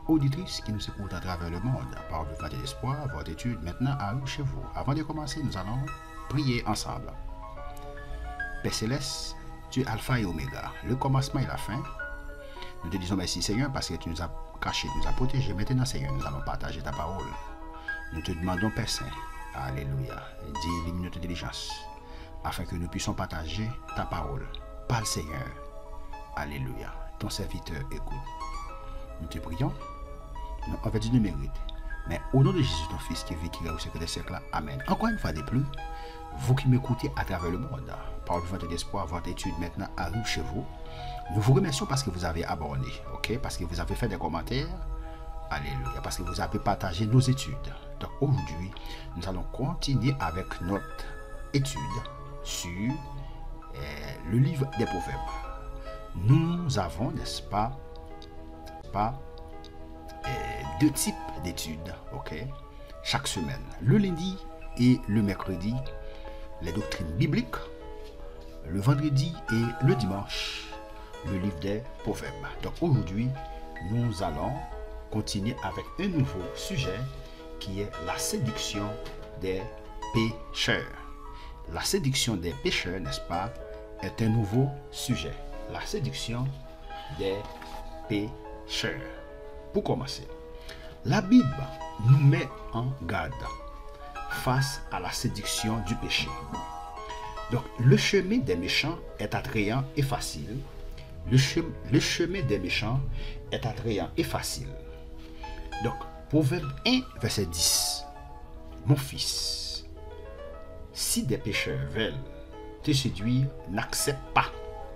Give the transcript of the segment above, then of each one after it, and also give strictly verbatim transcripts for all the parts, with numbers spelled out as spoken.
auditrices qui nous écoutent à travers le monde. Parole de foi et d'espoir, votre étude maintenant arrive chez vous. Avant de commencer, nous allons prier ensemble. Père Céleste, tu es Alpha et Oméga, le commencement et la fin. Nous te disons merci Seigneur parce que tu nous as cachés, tu nous as protégés. Maintenant Seigneur, nous allons partager ta parole. Nous te demandons Père Saint, alléluia, dis illumine notre intelligence afin que nous puissions partager ta parole. Parle Seigneur, alléluia, ton serviteur écoute. Nous te prions, nous, en fait, tu nous mérites. Mais au nom de Jésus, ton Fils qui vit, qui est au siècle des siècles, Amen. Encore une fois de plus, vous qui m'écoutez à travers le monde, par votre d'espoir, votre étude maintenant arrive chez vous. Nous vous remercions parce que vous avez abonné, ok? Parce que vous avez fait des commentaires, alléluia, parce que vous avez partagé nos études. Donc aujourd'hui, nous allons continuer avec notre étude sur euh, le livre des Proverbes. Nous avons, n'est-ce pas, pas euh, deux types d'études, ok, chaque semaine. Le lundi et le mercredi, les doctrines bibliques. Le vendredi et le dimanche, le livre des Proverbes. Donc aujourd'hui, nous allons continuer avec un nouveau sujet qui est la séduction des pécheurs. La séduction des pécheurs, n'est-ce pas, est un nouveau sujet. La séduction des pécheurs. Pour commencer, la Bible nous met en garde face à la séduction du péché. Donc, le chemin des méchants est attrayant et facile. Le, chem le chemin des méchants est attrayant et facile. Donc, Proverbe un, verset dix. Mon fils, si des pécheurs veulent te séduire, n'accepte pas.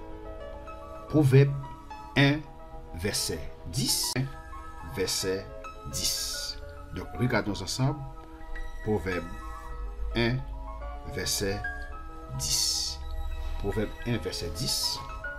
Proverbe un, verset dix. Verset dix. Donc, regardons ensemble. Proverbe un, verset dix. Proverbe un, verset dix.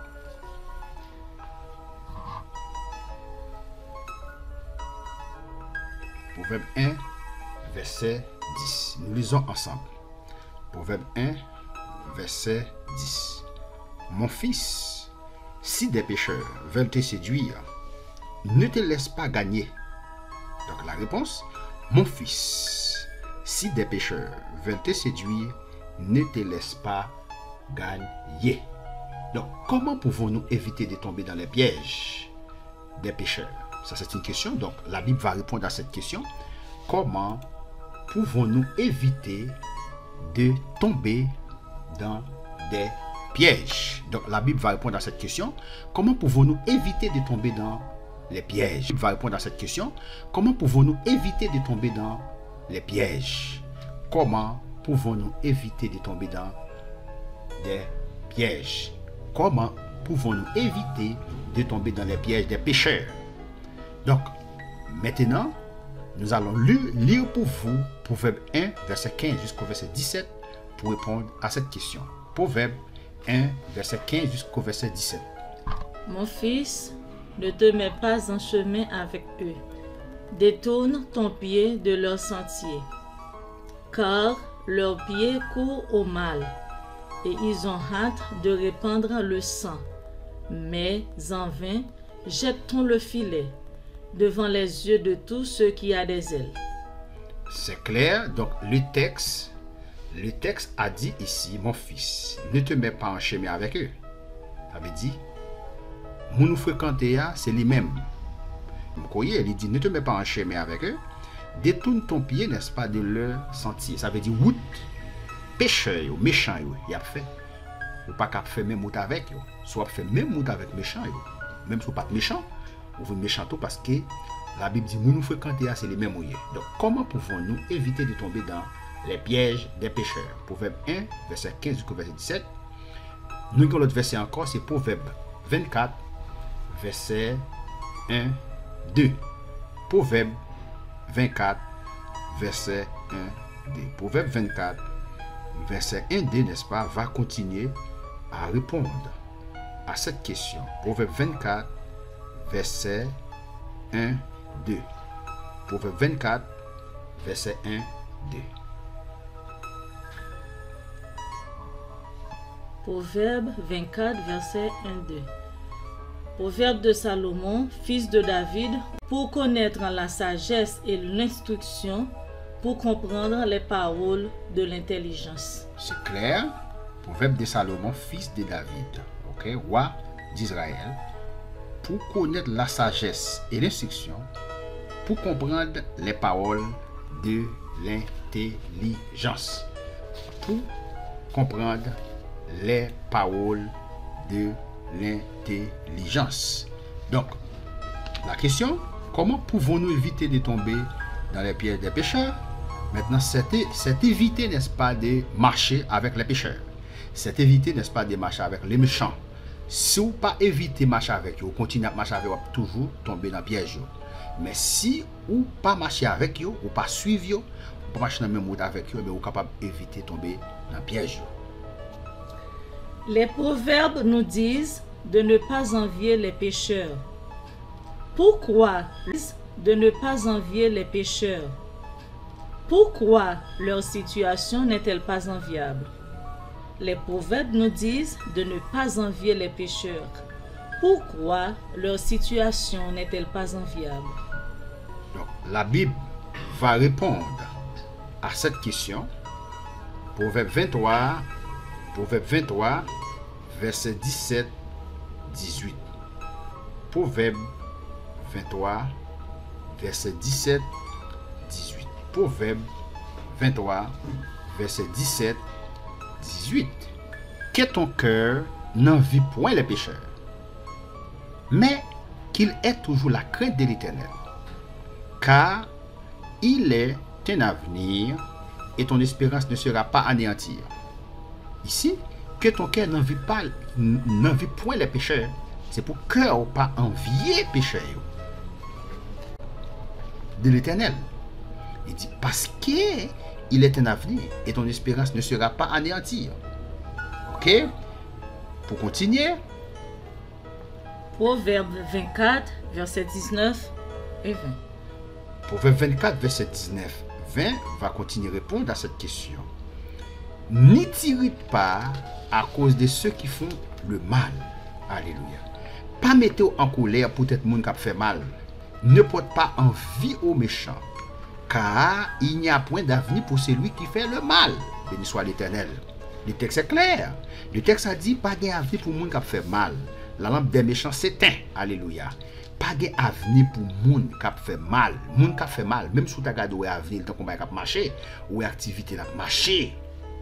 Proverbe un, verset dix. Nous lisons ensemble. Proverbe un, verset dix. Mon fils, si des pécheurs veulent te séduire, ne te laisse pas gagner. Donc la réponse, mon fils, si des pécheurs veulent te séduire, ne te laisse pas gagner. Donc, comment pouvons-nous éviter de tomber dans les pièges des pécheurs? Ça, c'est une question. Donc, la Bible va répondre à cette question. Comment pouvons-nous éviter de tomber dans des pièges? Donc, la Bible va répondre à cette question. Comment pouvons-nous éviter de tomber dans les pièges? La Bible va répondre à cette question. Comment pouvons-nous éviter de tomber dans les pièges? Comment pouvons-nous éviter de tomber dans des pièges? Comment pouvons-nous éviter de tomber dans les pièges des pécheurs? Donc, maintenant, nous allons lire, lire pour vous Proverbe un, verset quinze jusqu'au verset dix-sept pour répondre à cette question. Proverbe un, verset quinze jusqu'au verset dix-sept. Mon fils, ne te mets pas en chemin avec eux. Détourne ton pied de leur sentier, car leurs pieds courent au mal, et ils ont hâte de répandre le sang. Mais en vain, jette-t-on le filet devant les yeux de tous ceux qui a des ailes. C'est clair, donc le texte, le texte a dit ici, mon fils, ne te mets pas en chemin avec eux. Ça veut dire, mon nous fréquenter, c'est lui-même. Vous voyez, il dit, ne te mets pas en chemin avec eux. Détourne ton pied, n'est-ce pas, de leur sentier. Ça veut dire, route, pécheur, méchant, il y a fait. Ou pas qu'à faire même route avec eux. Soit faire même route avec méchant, même si vous pas méchant, vous êtes méchant parce que la Bible dit, nous fréquenter, c'est les mêmes moyens. Donc, comment pouvons-nous éviter de tomber dans les pièges des pécheurs? Proverbe un, verset quinze jusqu'au verset dix-sept. Nous avons l'autre verset encore, c'est Proverbe vingt-quatre, verset un, deux. Proverbe vingt-quatre, verset un, deux. Proverbe vingt-quatre, verset un, deux, n'est-ce pas, va continuer à répondre à cette question. Proverbe vingt-quatre, verset un, deux. Proverbe vingt-quatre, verset un, deux. Proverbe vingt-quatre, verset un, deux. Proverbe de Salomon, fils de David, pour connaître la sagesse et l'instruction, pour comprendre les paroles de l'intelligence. C'est clair. Proverbe de Salomon, fils de David, ok, roi d'Israël, pour connaître la sagesse et l'instruction, pour comprendre les paroles de l'intelligence. Pour comprendre les paroles de l'intelligence. Donc, la question, comment pouvons-nous éviter de tomber dans les pièges des pécheurs? Maintenant, c'est éviter, n'est-ce pas, de marcher avec les pécheurs. C'est éviter, n'est-ce pas, de marcher avec les méchants. Si vous pas éviter de marcher avec eux, vous continuez à marcher avec eux, vous toujours tomber dans le piège. Mais si vous pas marcher avec eux, ou pas suivre eux, vous pas marcher dans le même route avec eux, mais vous êtes capable d'éviter de tomber dans le piège. Les proverbes nous disent de ne pas envier les pécheurs. Pourquoi de ne pas envier les pécheurs? Pourquoi leur situation n'est-elle pas enviable? Les proverbes nous disent de ne pas envier les pécheurs. Pourquoi leur situation n'est-elle pas enviable? Donc, la Bible va répondre à cette question. Proverbe vingt-trois, Proverbe vingt-trois, verset dix-sept à dix-huit. Proverbe vingt-trois, verset dix-sept à dix-huit. Proverbe vingt-trois, verset dix-sept à dix-huit. Que ton cœur n'envie point les pécheurs, mais qu'il ait toujours la crainte de l'Éternel, car il est un avenir et ton espérance ne sera pas anéantie. Ici, que ton cœur n'envie pas, n'envie point les pécheurs, c'est pour que cœur pas envier les pécheurs de l'Éternel. Il dit parce que il est un avenir et ton espérance ne sera pas anéantie. Ok? Pour continuer. Proverbe vingt-quatre, verset dix-neuf et vingt. Proverbe vingt-quatre, verset dix-neuf vingt va continuer à répondre à cette question. N'y t'irrite pas à cause de ceux qui font le mal. Alléluia. Pas mettez en colère pour tout le monde qui fait mal. Ne porte pas envie aux méchants, car il n'y a point d'avenir pour celui qui fait le mal. Béni soit l'Éternel. Le texte est clair. Le texte a dit pas d'avenir pour le monde qui fait mal. La lampe des méchants s'éteint. Alléluia. Pas d'avenir pour le monde qui fait mal. Le monde qui fait mal, même si tu as gardé l'avenir, le temps qu'on va marcher, ou l'activité qui marcher,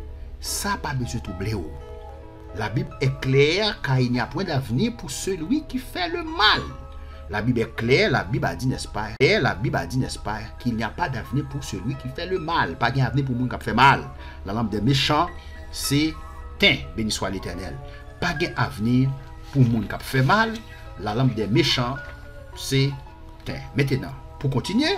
ça pas besoin de t'oublier. La Bible est claire car il n'y a point d'avenir pour celui qui fait le mal. La Bible est claire, la Bible a dit, n'est-ce pas? Et la Bible a dit, n'est-ce pas, qu'il n'y a pas d'avenir pour celui qui fait le mal. Pas d'avenir pour le monde qui fait mal. La lampe des méchants, c'est teint. Béni soit l'Éternel. Pas d'avenir pour le monde qui fait mal. La lampe des méchants, c'est teint. Maintenant, pour continuer.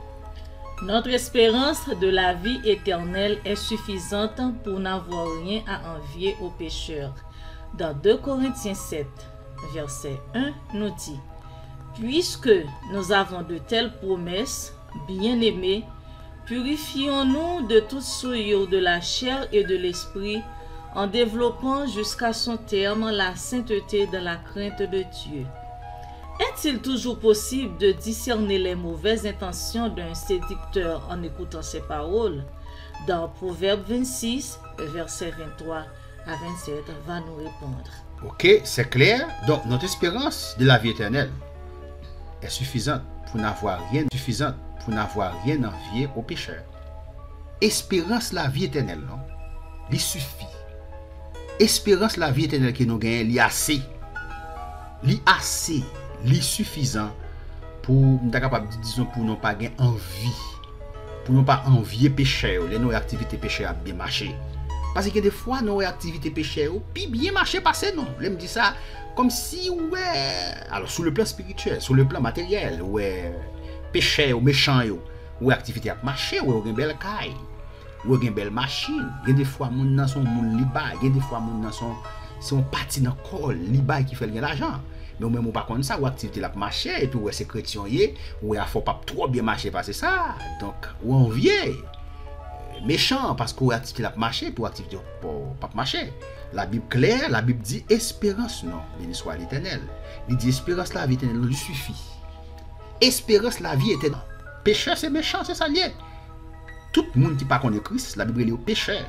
Notre espérance de la vie éternelle est suffisante pour n'avoir rien à envier aux pécheurs. Dans deux Corinthiens sept, verset un, nous dit: puisque nous avons de telles promesses, bien-aimés, purifions-nous de toute souillure de la chair et de l'esprit, en développant jusqu'à son terme la sainteté dans la crainte de Dieu. Est-il toujours possible de discerner les mauvaises intentions d'un séducteur en écoutant ses paroles? Dans Proverbe vingt-six, verset vingt-trois à vingt-sept, va nous répondre. Ok, c'est clair. Donc, notre espérance de la vie éternelle est suffisante pour n'avoir rien, suffisante pour n'avoir rien envié aux pécheurs. Espérance la vie éternelle, non? Il suffit. Espérance la vie éternelle que nous gagnons, il y a assez. Il y a assez. Li suffisant pour nous capable disons pour nous pas avoir envie, pour nous pas envier péché, les nos activités péché a bien marché. Parce que des fois nos activités péché puis bien marché passer non. Je me dis ça comme si ouais, alors sur le plan spirituel, sur le plan matériel, ouais, péché ou méchant yo, ou activité a marché, ou une belle caille, ou une belle machine. Il y a des fois moun nan son moun li ba, il y a des fois moun nan son son parti dans col, li ba qui fait l'argent. Mais même pas comme ça, ou activité la marché et puis ouais c'est chrétien y ou il faut pas trop bien marcher parce que ça. Donc ou envier. méchant parce qu'on activité la marché pour activité pour pas marcher. La Bible claire, la Bible dit espérance non, béni soit l'Éternel. Il dit espérance la vie éternelle lui suffit. Espérance la vie éternelle. Pécheur c'est méchant, c'est ça lié. Tout le monde qui pas connaît Christ, la Bible est au pécheur.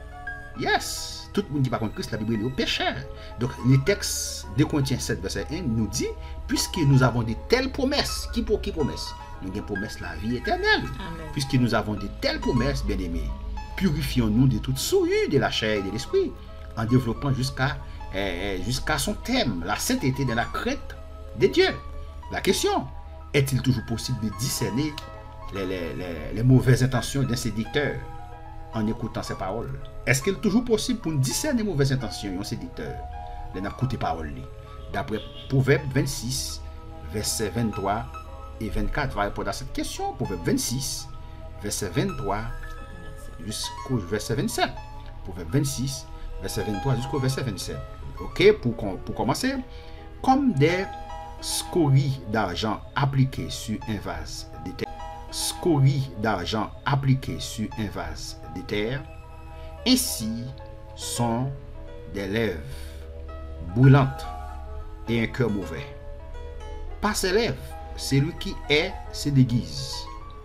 Yes, tout le monde qui pas connaît Christ, la Bible est au pécheur. Donc les textes de Corinthiens sept verset un nous dit puisque nous avons de telles promesses, qui pour qui promesse? Nous avons promesse la vie éternelle. Amen. Puisque nous avons de telles promesses, bien-aimés, purifions-nous de toute souillure de la chair et de l'esprit, en développant jusqu'à eh, jusqu'à son thème, la sainteté de la crainte de Dieu. La question, est-il toujours possible de discerner les, les, les, les mauvaises intentions d'un séducteur en écoutant ses paroles? Est-ce qu'il est toujours possible pour nous discerner les mauvaises intentions d'un séducteur en écoutant paroles? D'après Proverbe vingt-six, verset vingt-trois et vingt-quatre, va répondre à cette question. Proverbe vingt-six, verset vingt-trois jusqu'au verset vingt-sept. Proverbe vingt-six, verset vingt-trois jusqu'au verset vingt-sept. Ok, pour, pour commencer, comme des scories d'argent appliquées sur un vase de terre, scories d'argent appliquées sur un vase de terre, ainsi sont des lèvres brûlantes et un cœur mauvais. Par ses lèvres, celui qui est se déguise,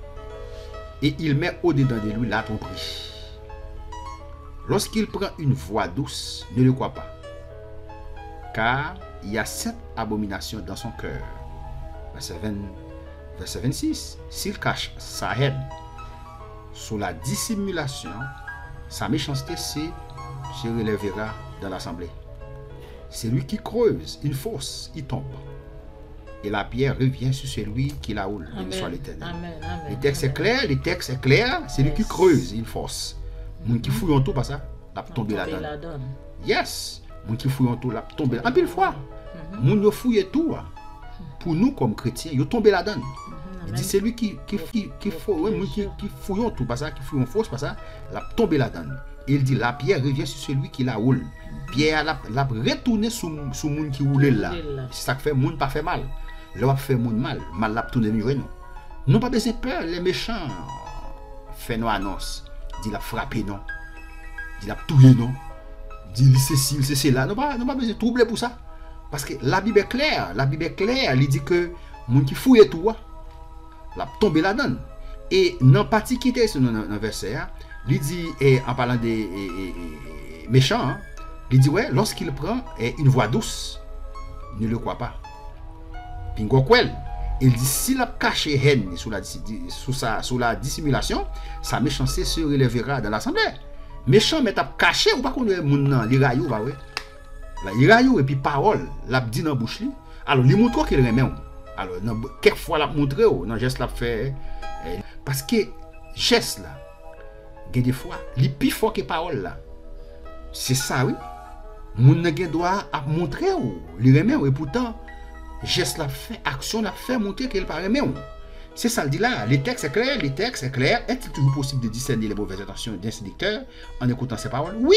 et il met au-dedans de lui la tromperie. Lorsqu'il prend une voix douce, ne le crois pas, car il y a sept abominations dans son cœur. Verset, vingt, verset vingt-six. S'il cache sa haine sous la dissimulation, sa méchanceté se, se relèvera dans l'assemblée. Celui qui creuse une fosse, il tombe, et la pierre revient sur celui qui la houle. Béni soit l'Éternel. Le texte est clair, le texte est clair, c'est lui qui creuse une fosse. Moun qui fouille en tout, pas ça, la tombe la donne. Yes, moun qui fouille en tout, la tombe. En pile fois, moun yo fouille tout. Pour nous comme chrétiens, yo tombe la donne. Il dit c'est lui qui qui qui qui fouille, qui qui fouille en tout, pas ça, qui fouille en fosse, pas ça, la tombe la donne. Il dit la pierre revient sur celui qui la houle. Pierre la la retourner sur sur moun qui roule là. C'est ça qui fait moun pas fait mal. Là fait moun mal, mal la tourner nous nous. Nous pas besoin peur, les méchants fait nos annonces. Dit la frapper non, dit la touiller non, dit c'est ci, c'est cela. Non pas, non pas besoin de troubler pour ça. Parce que la Bible est claire, la Bible est claire, elle dit que moun qui fouille tout, la tomber la donne. Et dans partie qui était sur le verset, il dit, et en parlant des méchants, il dit ouais, lorsqu'il prend une voix douce, ne le croit pas. Pingo quel? Il dit s'il a caché haine sous la, sous, sa, sous la dissimulation, sa méchanceté se relèvera dans l'assemblée. Méchant, mais t'as caché ou pas qu'on est mon l'iraillou, bah ouais. L'iraillou et puis parole, l'a dit dans la bouche. Alors, il montre qu'il remet. Alors, quelquefois, l'a montré, dans le geste, l'a fait. Parce que geste là, il y a des fois, il est plus fort que parole là. C'est ça, oui. Mon doit montrer, il remet, et pourtant, geste l'a fait, action l'a fait montrer qu'il paraît même. C'est ça le dit là. Les textes est clair, les textes est clair. Est-il toujours possible de discerner les mauvaises intentions d'un séducteur en écoutant ses paroles? Oui.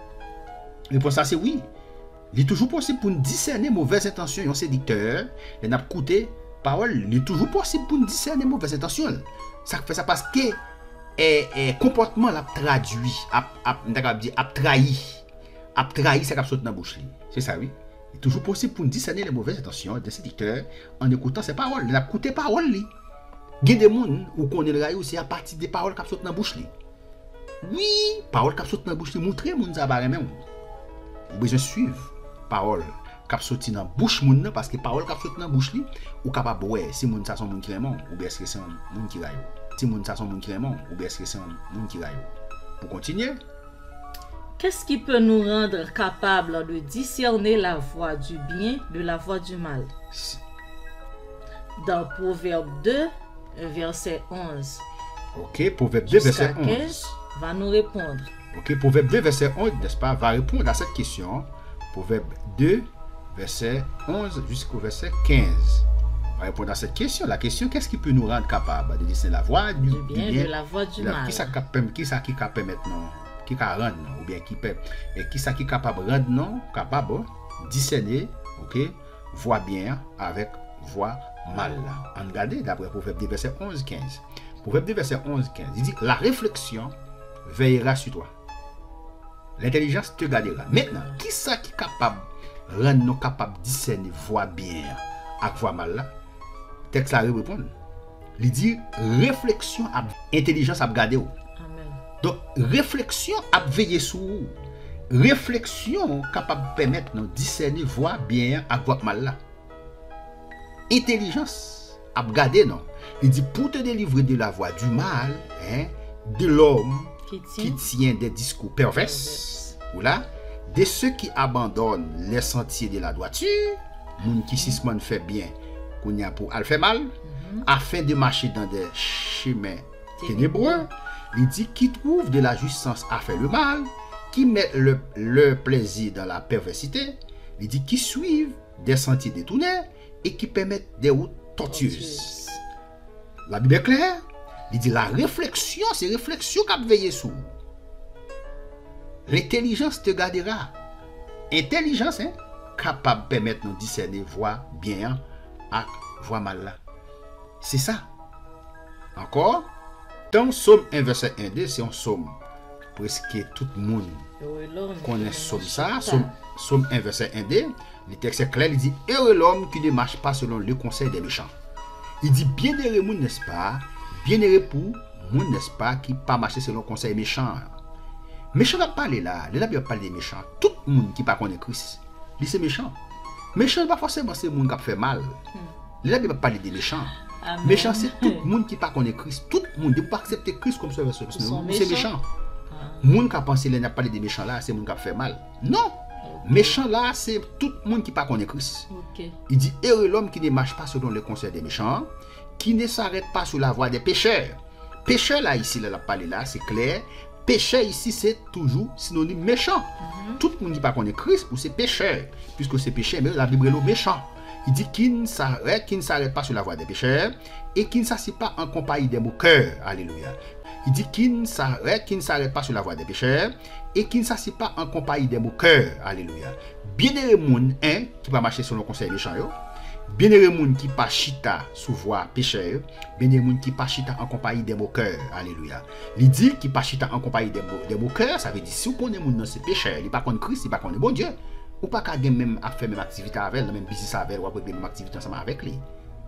La réponse à c'est oui. Il est toujours possible pour nous discerner les mauvaises intentions d'un séducteur. Et n'a écouté parole. Il est toujours possible pour nous discerner les mauvaises intentions. Ça fait ça parce que le comportement l'a traduit, a trahi, a trahi ça qui saute dans la bouche. C'est ça oui. Il est toujours possible pour nous discerner les mauvaises intentions des séducteurs en écoutant ces paroles. Il a écouté paroles. Il y a des gens qui connaissent le rail aussi à partir des paroles qui sortent dans la bouche. Oui, paroles qui sortent dans la bouche, montrer les gens à barrer même. Vous besoin suivre paroles qui sortent dans la bouche parce que paroles qui sortent dans la bouche, ou capable ouais, si les gens sont des gens qui aiment ou bien est-ce que c'est un gens qui raillent. Si les gens sont des gens qui aiment ou bien est-ce que c'est un gens qui raillent. Pour continuer. Qu'est-ce qui peut nous rendre capables de discerner la voie du bien de la voie du mal? Dans Proverbe deux, verset onze. Ok, Proverbe deux, verset onze. quinze va nous répondre. Ok, Proverbe deux, verset onze, n'est-ce pas, va répondre à cette question. Proverbe deux, verset onze jusqu'au verset quinze. Va répondre à cette question. La question, qu'est-ce qui peut nous rendre capables de discerner la voie du, du bien, du bien de la voie du la, mal? Qui ça qui ça qui permet maintenant? Qui peut rendre ou bien qui peut et qui ça qui capable rendre non capable discerner, ok, voix bien avec voix mal. En regarder d'après Proverbe deux verset onze quinze. Proverbe deux verset onze quinze, il dit la réflexion veillera sur toi. L'intelligence te gardera. Maintenant, qui ça qui est capable de rendre nous capables de discerner voix bien et voix mal là? Texte là répond. Il dit réflexion, intelligence à garder. Amen. Donc, réflexion à veiller sur vous. Réflexion capable de permettre de discerner voix bien et voix mal là. Intelligence à garder non. Il dit pour te délivrer de la voix du mal, hein, de l'homme qui tient. qui tient des discours pervers, ou là, de ceux qui abandonnent les sentiers de la droiture, moun qui sisman fait bien, qu'on y a pour al fait mal, mm-hmm. afin de marcher dans des chemins ténébreux, il dit qui trouve de la jouissance à faire le mal, qui met le, le plaisir dans la perversité, il dit qui suivent des sentiers détournés et qui permettent des routes tortueuses. La Bible est claire. Il dit la réflexion, c'est réflexion qui a veillé sur. L'intelligence te gardera. Intelligence, hein, capable de permettre de discerner voix bien et voix mal là. C'est ça. Encore, dans Somme un, verset un, deux, c'est un somme. Presque tout le monde connaît somme ça. Somme, somme un, verset un, deux. Le texte est clair, il dit heureux l'homme qui ne marche pas selon le conseil des méchants. Il dit bienheureux moun, n'est-ce pas? Bienheureux pour moun, n'est-ce pas, qui pas marcher selon conseil méchant. Méchant n'a pas parlé là, la Bible parle des méchants. Tout le monde qui pas connaît Christ, lui c'est méchant. Méchant pas forcément c'est monde qui fait mal. La Bible parle des méchants. Amen. Méchant c'est tout le monde qui pas connaît Christ. Tout le monde ne peut pas accepter Christ comme sauveur. C'est méchant. Monde qui a pensé là n'a parlé des méchants là, c'est monde qui fait mal. Non. Méchant là, c'est tout le monde qui pas connaît Christ. Okay. Il dit heureux l'homme qui ne marche pas selon le conseil des méchants, qui ne s'arrête pas sur la voie des pécheurs. Pécheur là ici là, la parler là, c'est clair. Pécheur ici c'est toujours synonyme méchant. Mm-hmm. Tout le monde qui pas connaît Christ pour c'est pécheur, puisque c'est pécheur, mais la Bible est le méchant. Il dit qu'il ne s'arrête, qu'il ne s'arrête pas sur la voie des pécheurs et qu'il ne s'assied pas en compagnie des moqueurs. Alléluia. Il dit qu'il ne s'arrête, qu'il ne s'arrête pas sur la voie des pécheurs et qu'il ne s'assied pas en compagnie des moqueurs. Alléluia. Bienheureux moun, hein, qui va marcher selon le conseil méchant. Bienheureux moun qui pas chita sous voie pécheur. Bienheureux moun qui pas chita en compagnie des moqueurs. Alléluia. Il dit qui pas chita en compagnie des, des moqueurs, ça veut dire si vous connaissez moun dans ces pécheurs, il pas connaît Christ, il pas connaît bon Dieu, ou pas qu'à même à faire même activité avec elle, même business avec elle, ou après même activité ensemble avec lui.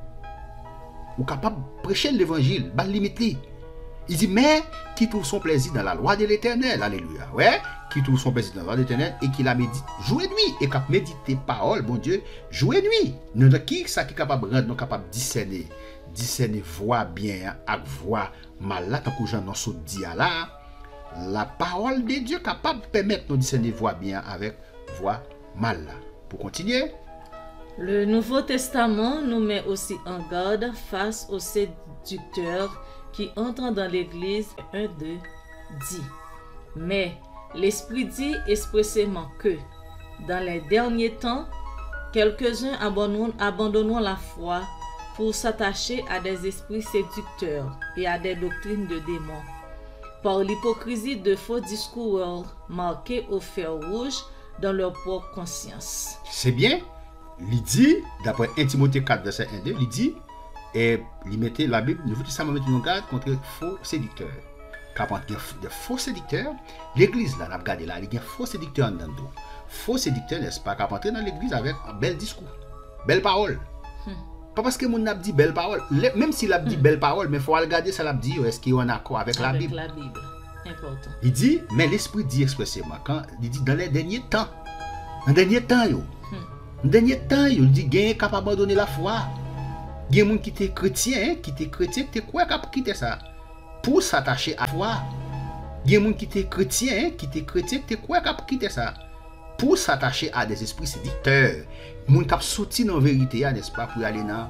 Ou capable de prêcher l'évangile, pas limite lui. Il dit, mais qui trouve son plaisir dans la loi de l'Éternel, alléluia, ouais, qui trouve son plaisir dans la loi de l'Éternel et qui la médite jour et nuit, et qui médite parole, bon Dieu, jour et nuit. Nous, qui ça qui est capable de rendre, nous capable de discerner, discerner voix bien avec voix mal là, tant que j'en ai sauté dit là, la parole de Dieu capable de permettre de discerner voix bien avec voix mal là. Pour continuer. Le Nouveau Testament nous met aussi en garde face aux séducteurs qui entrent dans l'Église. Un, deux, dit. Mais l'Esprit dit expressément que, dans les derniers temps, quelques-uns abandonneront, abandonneront la foi pour s'attacher à des esprits séducteurs et à des doctrines de démons, par l'hypocrisie de faux discours marqués au fer rouge dans leur propre conscience. C'est bien. Il dit, d'après un Timothée quatre, verset un, deux, il dit, et il mettait la Bible, nous voulons mettre en garde contre faux séducteurs. Quand il y a des faux séducteurs, l'église là, on a regardé là, il y a des faux séducteurs en dedans. Faux séducteurs, n'est-ce pas, quand on entre dans l'église avec un bel discours, belle parole. Hmm. Pas parce que mon a dit belle parole, même s'il a dit hmm. belle parole, mais il faut regarder ça l'a dit, est-ce qu'il est en accord avec, avec la Bible. La Bible. Important. Il dit, mais l'Esprit dit expressément, quand il dit dans les derniers temps, dans les derniers temps, yo, hmm. dans les derniers temps, yo, il dit, il est capable d'abandonner la foi. Il y a des gens qui étaient chrétiens, qui étaient chrétiens, qui étaient quoi, qui ont quitté ça pour s'attacher à la foi. Il y a des gens qui étaient chrétiens, qui étaient chrétiens, qui étaient quoi, qui ont quitté ça pour s'attacher à des esprits séducteurs. Les gens qui ont sorti dans la vérité, n'est-ce pas, pour aller dans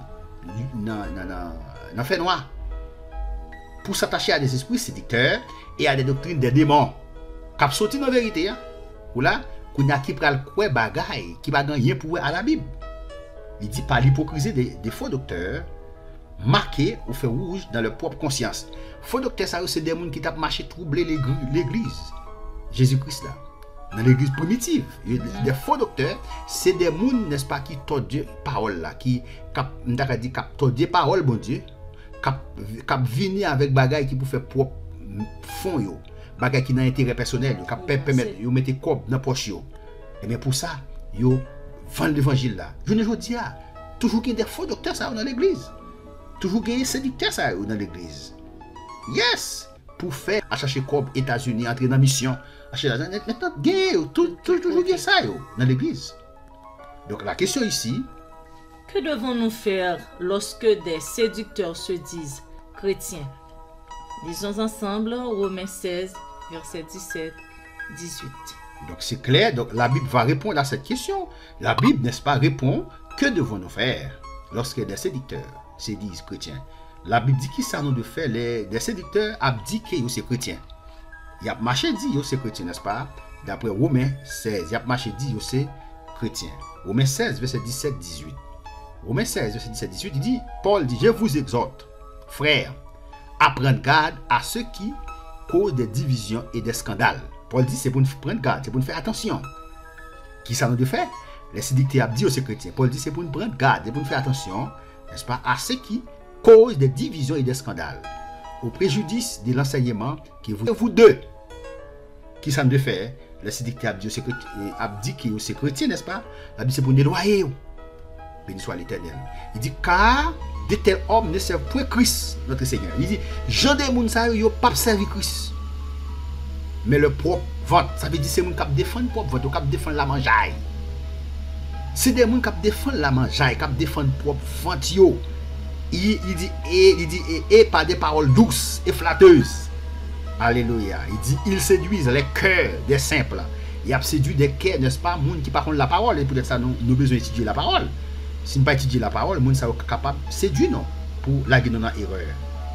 le fait noir. Pour s'attacher à des esprits séducteurs et à des doctrines des démons. Qui ont sorti dans la vérité, ou là, qu'on a qui pral quoi bagaille, qui va gagner pour à la Bible. Il dit par l'hypocrisie des, des faux docteurs marqués au fer rouge dans leur propre conscience. Faux docteurs, ça c'est des gens qui tapent marché troubler l'église. Jésus-Christ là. Dans l'église primitive. Mm-hmm. Des faux docteurs, c'est des gens, n'est-ce pas, qui tordent parole là, qui tordent parole, bon Dieu, qui viennent avec bagaille qui pour faire propre fond yo. bagay qui n'a intérêt personnel, qui Oui, permettre c'est- de mettre cob dans poche yo. Et bien pour ça, yo vendre l'évangile là. Je ne dis pas, toujours qu'il y a des faux docteurs ça dans l'église. Toujours qu'il y a des séducteurs ça dans l'église. Yes, pour faire à chercher cob États-Unis entrer dans mission, acheter l'argent maintenant gay, tout tout- toujours gay ça yo dans l'église. Donc la question ici, Que devons-nous faire lorsque des séducteurs se disent chrétiens? Lisons ensemble Romains seize, versets dix-sept à dix-huit. donc c'est clair, donc la Bible va répondre à cette question. La Bible, n'est-ce pas, répond, que devons-nous faire lorsque des séducteurs se disent chrétiens? La Bible dit qui ça nous de faire, les des séducteurs abdiquent que c'est chrétien. Il y a marché dit yo c'est chrétien, n'est-ce pas? D'après Romains seize, il y a marché dit yo c'est chrétien. Romains seize, verset dix-sept à dix-huit. Romains seize, verset dix-sept à dix-huit, il dit, Paul dit, je vous exhorte, frères, à prendre garde à ceux qui causent des divisions et des scandales. Paul dit, c'est pour nous prendre garde, c'est pour nous faire attention. Qui ça nous de faire? Les séducteurs dit aux chrétiens. Paul dit, c'est pour nous prendre garde, c'est pour nous faire attention, n'est-ce pas, à ceux qui causent des divisions et des scandales, au préjudice de l'enseignement qui vous, vous deux. Qui ça nous de faire? Les séducteurs dit aux chrétiens, n'est-ce pas? La Bible c'est pour nous déloyer. Béni soit l'Éternel. Il dit, car de tels hommes ne servent point Christ, notre Seigneur. Il dit, gens de moun sa yo, yo pas servi Christ. Mais le propre ventre, ça veut dire c'est moun qui défend le propre ventre, qui défend la mangeaille. C'est des moun qui défend la mangeaille, qui défend le propre ventre yo. Il, il dit, et, il dit, et, et par des paroles douces et flatteuses. Alléluia. Il dit, ils séduisent les cœurs des simples. Il a séduit des cœurs, n'est-ce pas, moun qui par contre la parole, et peut-être ça nous, nous besoin d'étudier la parole. Si nous ne pas étudier la parole, les gens sont capables de séduire non, pour la guider dans l'erreur.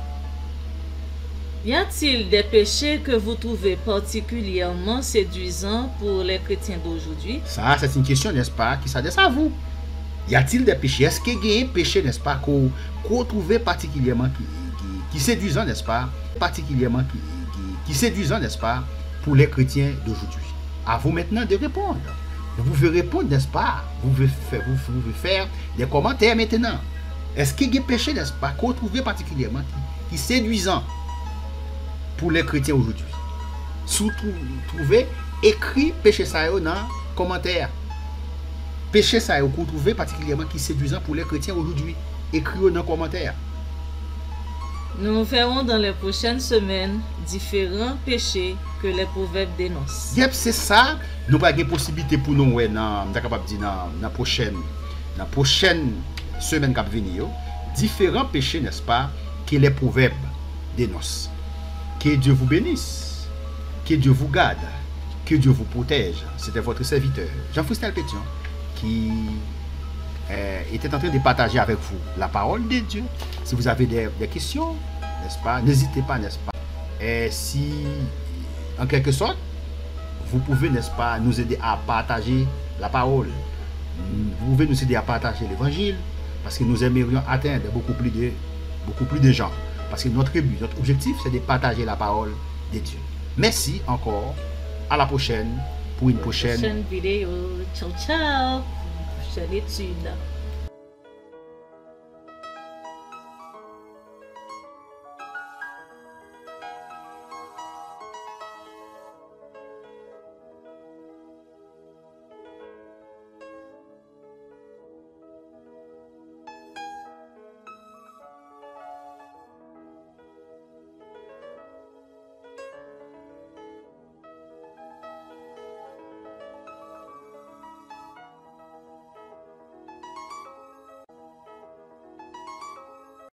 Y a-t-il des péchés que vous trouvez particulièrement séduisants pour les chrétiens d'aujourd'hui? Ça, c'est une question, n'est-ce pas, qui s'adresse à vous. Y a-t-il des péchés? Est-ce qu'il y a un péché, n'est-ce pas, qu'on qu trouve particulièrement qui, qui, qui séduisant, n'est-ce pas, particulièrement qui, qui, qui séduisant, n'est-ce pas, pour les chrétiens d'aujourd'hui? À vous maintenant de répondre. Vous pouvez répondre, n'est-ce pas? Vous pouvez faire, vous pouvez faire des commentaires maintenant. Est-ce qu'il y a des péchés, n'est-ce pas, qu'on trouve particulièrement qui, qui séduisant pour les chrétiens aujourd'hui? Surtout, trouvez écrit péché ça dans les commentaires. Péché ça qu'on trouve particulièrement qui séduisant pour les chrétiens aujourd'hui. Écrit dans les commentaires. Nous verrons dans les prochaines semaines différents péchés que les proverbes dénoncent. Yep, c'est ça. Nous avons une possibilité pour nous, ouais, dans la prochaine, dans la prochaine semaine qui va venir. Différents péchés, n'est-ce pas, que les proverbes dénoncent. Que Dieu vous bénisse. Que Dieu vous garde. Que Dieu vous protège. C'était votre serviteur, Jean-Fristel Pétion, qui euh, était en train de partager avec vous la parole de Dieu. Si vous avez des, des questions, n'est-ce pas, n'hésitez pas, n'est-ce pas. Et si, en quelque sorte, vous pouvez, n'est-ce pas, nous aider à partager la parole. Vous pouvez nous aider à partager l'évangile, parce que nous aimerions atteindre beaucoup plus de, beaucoup plus de gens. Parce que notre but, notre objectif, c'est de partager la parole de Dieu. Merci encore. À la prochaine pour une prochaine, prochaine vidéo. Ciao, ciao. Prochaine étude.